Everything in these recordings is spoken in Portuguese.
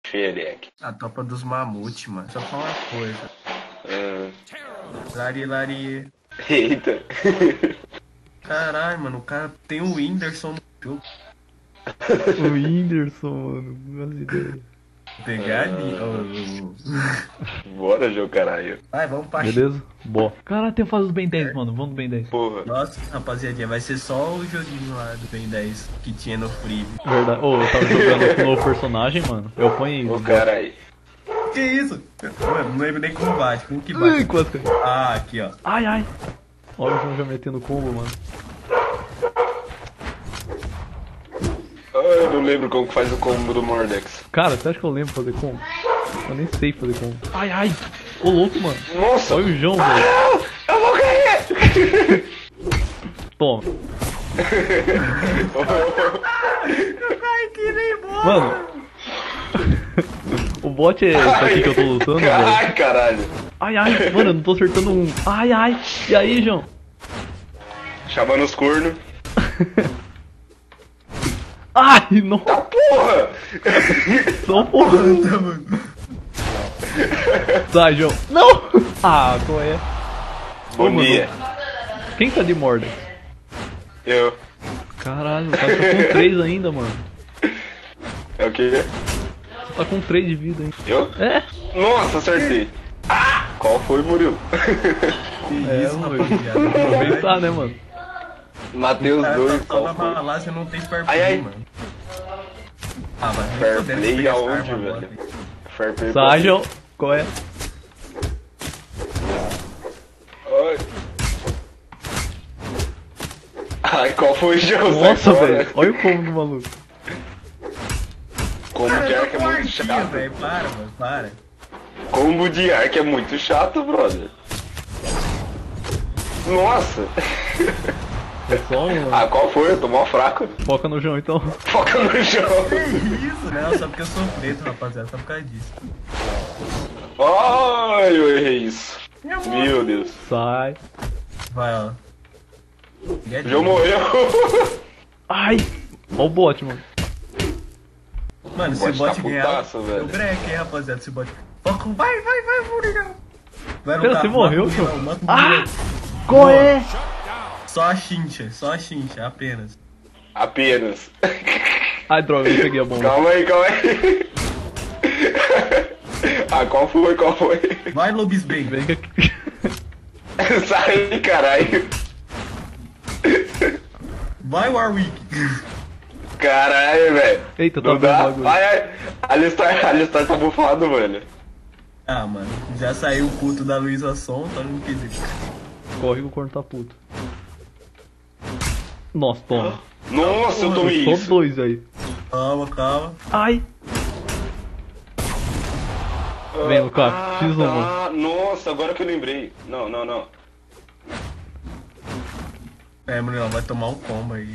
Xereque. A topa dos mamutes, mano. Só falar uma coisa. Ah, Lari, lari. eita. Caralho, mano, o cara tem o Whindersson no jogo. O Whindersson, mano. As ideias. Pegar ali. Bora, João, caralho. Vai, vamos pra Beleza? Boa. Caralho, tem a fase do Ben 10, mano. Vamos do Ben 10. Porra. Nossa, rapaziadinha, vai ser só o joguinho lá do Ben 10 que tinha no Free. Verdade. Ô, eu tava jogando com o novo personagem, mano. Eu ponho Ô, isso. caralho. Que isso? Mano, não lembro nem como bate. Como que bate? Ai, quase caí. Ah, aqui, ó. Ai, ai. Olha o João já metendo combo, mano. Eu não lembro como que faz o combo do Mordex. Cara, você acha que eu lembro fazer combo? Eu nem sei fazer combo. Ai, ai. Ô, louco, mano. Nossa! Olha o João, velho. Não! Eu vou cair! Toma. Ai, que nem boa. Mano. O bot é esse aqui que eu tô lutando, velho. Ai, caralho. Ai, ai. Mano, eu não tô acertando um. Ai, ai. E aí, João? Chamando os cornos. Ai, não. Tá porra! Não, porra. Sai, João. Não. Ah, qual é? Bom dia. Quem tá de Mordex? Eu. Caralho, o cara tá com 3 ainda, mano. É o quê? Você tá com 3 de vida ainda. Eu? É? Nossa, acertei. Qual foi, Murilo? Que isso, mano. rapaziada. Aproveitar, né, mano? Matei os Cara, dois. tá só na Qual foi? balagem não tem fair Ai, play, ai. mano. Ah, mas nem Fair podemos play pegar essa aonde, arma velho? agora. Fair play. Sai, João. Qual é? Ai. Ai, qual foi, João? Sai Nossa, fora. velho. Olha o combo do maluco. Combo de arco é muito Porquinho, chato. velho. Para, mano, para. Combo de arco é muito chato, brother. Nossa. É só um. Ah, qual foi? Eu tô mó fraco. Foca no João, então. Foca no jogo. Que isso, né? Só porque eu sou preto, rapaziada. Só por causa disso. Ai, eu errei isso. Meu Deus. Sai. Vai, ó. O João morreu. Ai. Olha o bot, mano. Mano, se o Bot bot tá ganhar, putaço, velho. eu brequei, rapaziada, se o bot... Foca, vai, Murilão. Vai no Pera, carro, você morreu, mata o Murilão, João? mata o Ah! Murilão. Qual é? Só a chincha, apenas. Apenas. Ai, droga, eu peguei a bomba. Calma aí, calma aí. Ah, qual foi? Qual foi? Vai, Lobisbane. Vem que aqui. Sai, caralho. Vai, Warwick. Caralho, velho. Eita, tá Não vendo o dá. bagulho. Ai, ai. Alistar tá bufado, mano. Ah, mano, já saiu o culto da Luísa Sonta, não quis ir. Corre que o corno tá puto. Nossa, toma. Nossa, eu tomei Só isso. 2 aí. Calma. Ai. Vem, Lukaku, fiz uma. tá. Nossa, agora que eu lembrei. Não. É, Murilão, vai tomar um combo aí.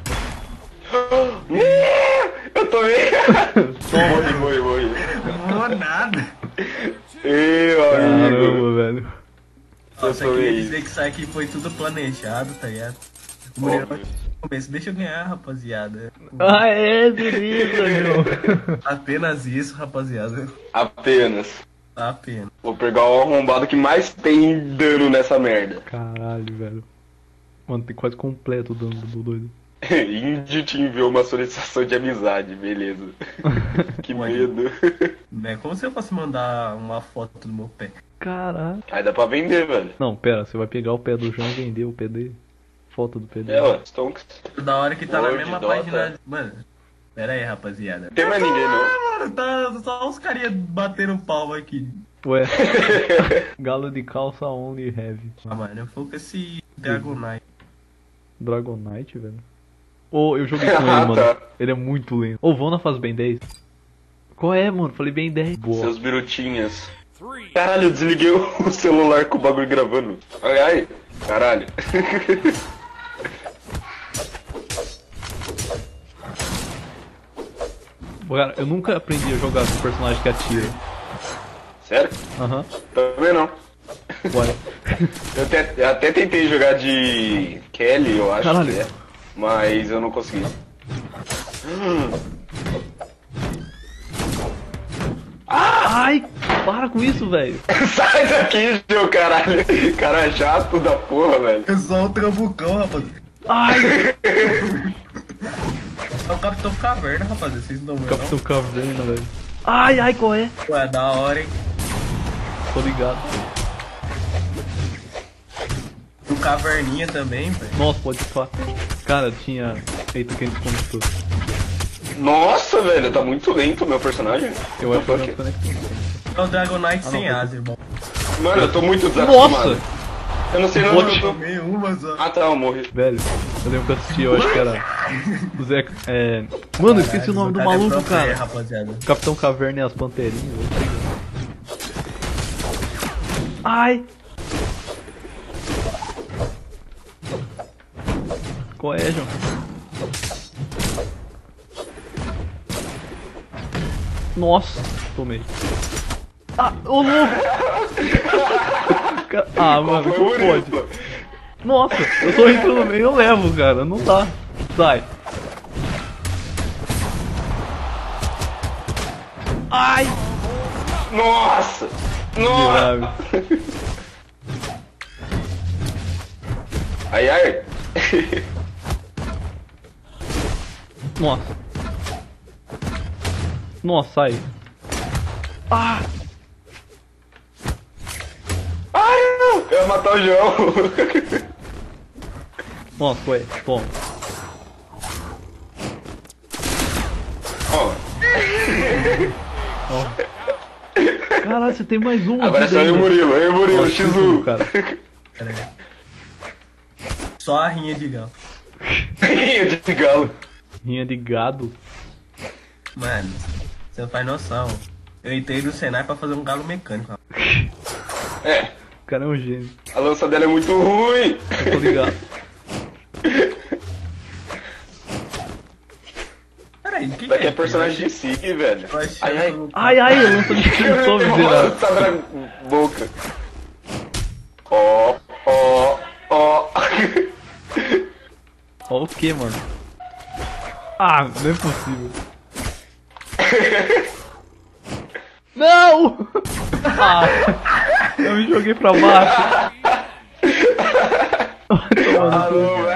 Eu tomei. Morri. Não vou nada. Meu amigo. Caramba, velho. Nossa, Eu eu queria tomei dizer que isso aqui foi tudo planejado, tá ligado? O Murilão Óbvio. no começo, deixa eu ganhar, rapaziada. Ah, é, beleza, meu. Apenas isso, rapaziada. Apenas. Apenas. Vou pegar o arrombado que mais tem dano nessa merda. Caralho, velho. Mano, tem quase completo o dano do doido. Indy te enviou uma solicitação de amizade, beleza. Que medo. É como se eu fosse mandar uma foto do meu pé. Caralho. Aí dá pra vender, velho. Não, pera, você vai pegar o pé do João e vender o pé dele? Foto do pé dele. É, ó, Stonks. Da hora que tá na Word, mesma Dota. página. Mano, pera aí, rapaziada. Não tem mais ninguém, não. Ah, mano, tá só os carinha batendo palma aqui. Ué. Galo de calça only heavy. Ah, mano, eu fui com esse Dragonite. Dragonite, velho. Ô, eu joguei com ele, Ah, mano. tá. Ele é muito lento. Ô, vamos na fase Ben 10. Qual é, mano? Falei Ben 10. Boa. Seus birutinhas. Caralho, eu desliguei o celular com o bagulho gravando. Ai. Caralho. Cara, eu nunca aprendi a jogar com personagem que atira. Sério? Aham. Também não. Ué. Eu até tentei jogar de Kelly, eu acho Caralho. que é. Mas eu não consegui. Ai, para com isso, velho. Sai daqui, Gil, caralho. Cara chato da porra, velho. É só o Trabucão, rapaz. Ai! É o Capitão Caverna, rapaz. Vocês não vão Capitão Caverna, velho. Ai, ai, qual é? não? Ué, da hora, hein? Tô ligado. O Caverninha também, velho. Nossa, pode falar. Cara, tinha feito quem desconectou. Nossa, velho, tá muito lento o meu personagem. Eu acho que What não the fuck? desconectou. É o Dragonite sem não, asa, irmão. Mano, eu tô muito desacostumado. Nossa! Eu não sei não What? onde eu tô. Tomei uma só. Ah tá, eu morri. Velho, eu lembro que eu assisti, eu acho que era. O Zé. Mano, eu esqueci o nome do maluco, cara. Rapaziada. Capitão Caverna e as Panterinhas. Ai! Qual é, João? Nossa, tomei. Ah, ô louco! Ah, mano, Foi como por pode? isso. Nossa, eu tô entrando no meio, eu levo, cara, não dá. Sai. Ai! Nossa! Nossa! Grave. Ai, ai. Nossa. Nossa, sai. Ah! Ai, não! Eu ia matar o João. Nossa, foi. Toma. Ó, Ó. Caralho, você tem mais um agora é aqui só eu e o dentro. Murilo, Nossa, X1. cara. Pera aí. Só a rinha de galo. de galo. Rinha de gado. Mano, você não faz noção. Eu entrei no Senai pra fazer um galo mecânico. É, O cara é um gênio. a lança dela é muito ruim. Tô ligado. Peraí, o que Daqui que é personagem de Sig, velho. Eu achei Ai, ai. que eu- Ai, ai, lança de extinção, miserável. Nossa, na boca. Ó, ó, ó. Ó o que, mano? Ah, não é possível. Não! Ah, eu me joguei pra baixo. Vai tomar no Alô, cu.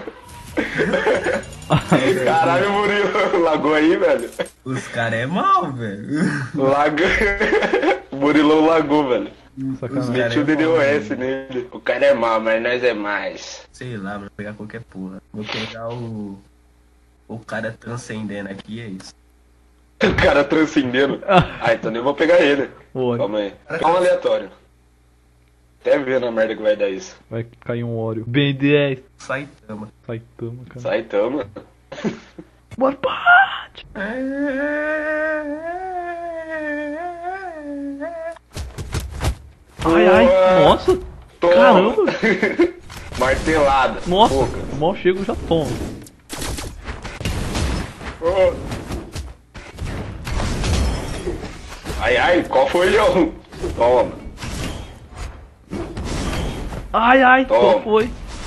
velho. Caralho, Murilo. Lagou aí, velho. Os caras é mal, velho. Laga. O Murilão lagou, velho. Sacanagem. Cara, Meti o é bom, DDoS nele. O cara é mal, mas nós é mais. Sei lá, vou pegar qualquer porra. Vou pegar o. O cara transcendendo aqui, é isso. O cara transcendendo. Ah, então eu vou pegar ele. Boa. Calma aí. Calma aleatório. Até ver na merda que vai dar isso. Vai cair um óleo. Ben 10. Saitama. Saitama, cara. Saitama. Bora, bate! Ai, ai, nossa! Toma. Caramba! Martelada. Nossa, Pouca. mal chego já tomo. Oh. Ai, ai, qual foi, João? Toma. Ai, ai, Toma. qual foi?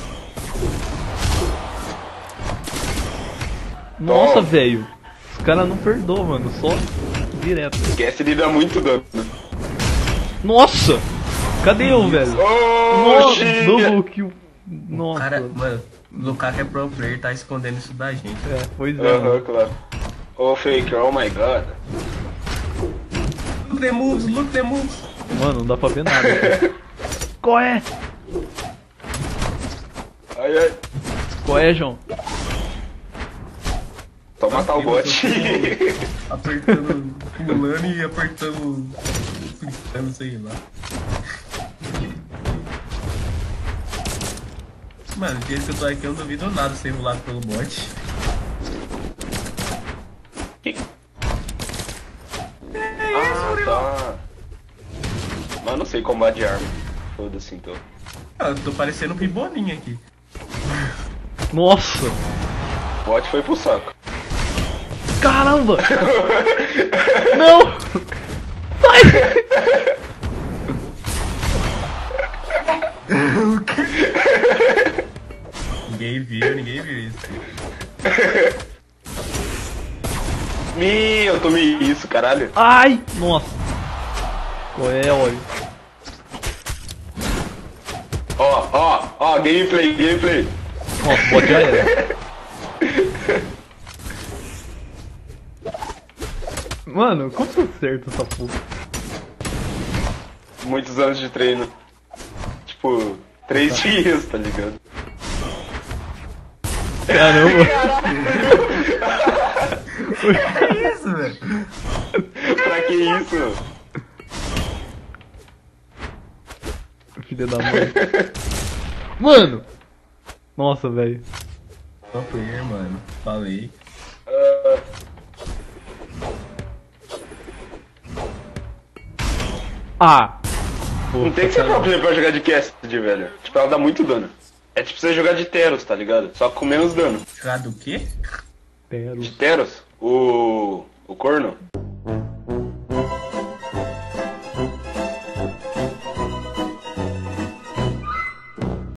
Nossa, Toma. velho. Os caras não perdoam, mano. Só direto. Esquece de dar muito dano. Nossa! Cadê eu, velho? Oh, Nossa, Xinga. double kill. O Nossa. cara, mano, o Lukaku é pro player, tá escondendo isso da gente. É, pois é. Aham, mano. claro. Oh, Faker, oh my god. Look the moves, look the moves. Mano, não dá pra ver nada. Cara. Qual é? Ai, ai. Qual é, João? Só matar o bot. Apertando, pulando e apertando, fritando, sei lá. Mano, o jeito que eu tô aqui, eu não duvido nada ser enrolado pelo bot. Ah, tá. Mas não sei combate de arma. Foda-se então. Ah, eu tô parecendo um piboninho aqui. Nossa! O bot foi pro saco. Caramba! Não! Sai! Ninguém viu isso. Eu tomei isso, caralho. Ai! Nossa! Qual é, olha? Ó, gameplay. Ó, bot já era. Mano, como que eu acerto essa porra? Muitos anos de treino. Tipo, 3 dias, tá ligado? Caramba. Que isso, velho? Pra que isso? Filha da mãe. Mano! Nossa, velho. Pro player, mano. Falei. Ah! Não tem que ser pro player pra jogar de cast, velho. Tipo, ela dá muito dano. É tipo você jogar de Teros, tá ligado? Só com menos dano. Jogar do quê? Pero. De Teros, o corno.